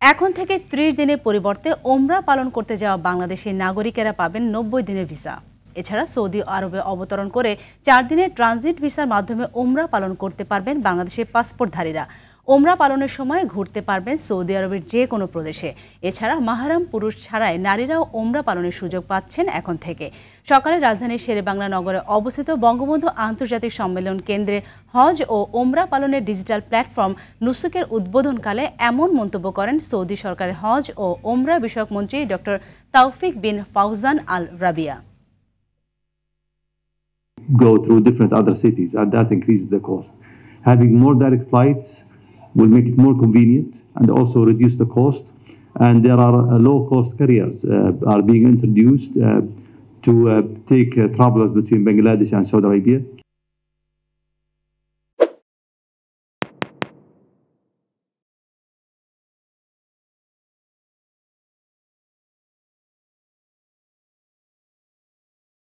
এখন থেকে ৩০ দিনের পরিবর্তে ওমরা পালন করতে যাওয়া বাংলাদেশি নাগরিকেরা পাবেন ৯০ দিনের ভিসা। এছাড়া সৌদি আরবে অবতরণ করে ৪ দিনের ট্রানজিট ভিসার মাধ্যমে ওমরা পালন করতে পারবেন বাংলাদেশের পাসপোর্টধারীরা। ওমরা পালনের সময় ঘুরতে পারবেন সৌদি আরবের যে কোনো প্রদেশে। এছাড়া মাহরাম পুরুষ ছাড়াই নারীরাও ওমরা পালনের সুযোগ পাচ্ছেন এখন থেকে। সকালে রাজধানীর শেরেবাংলা নগরে অবস্থিত বঙ্গবন্ধু আন্তর্জাতিক সম্মেলন কেন্দ্রে হজ ও ওমরা পালনের ডিজিটাল প্ল্যাটফর্ম নুসুকের উদ্বোধনকালে এমন মন্তব্য করেন সৌদি সরকারের হজ ও ওমরা বিষয়ক মন্ত্রী doctor Tawfiq bin Fawzan Al Rabiah. Go through different other cities, and that increases the cost. Having more direct flights will make it more convenient and also reduce the cost. And there are low-cost carriers are being introduced to take travelers between Bangladesh and Saudi Arabia.